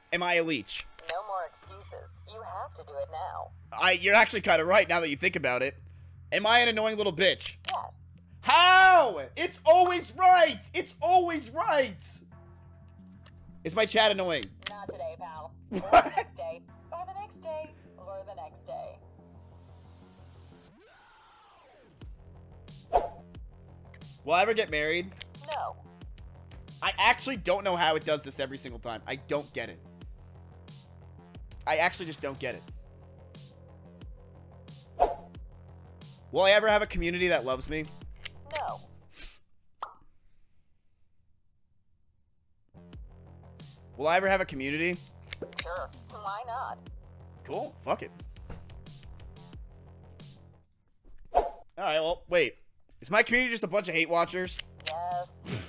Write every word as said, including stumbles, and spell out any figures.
am I a leech? No more excuses. You have to do it now. I, you're actually kind of right now that you think about it. Am I an annoying little bitch? Yes. How? It's always right. It's always right. Is my chat annoying? Not today, pal. Or What? the next day. Or the next day. Or the next day. Will I ever get married? No. I actually don't know how it does this every single time. I don't get it. I actually just don't get it. Will I ever have a community that loves me? No. Will I ever have a community? Sure. Why not? Cool. Fuck it. Alright, well, wait. Is my community just a bunch of hate watchers? Yes.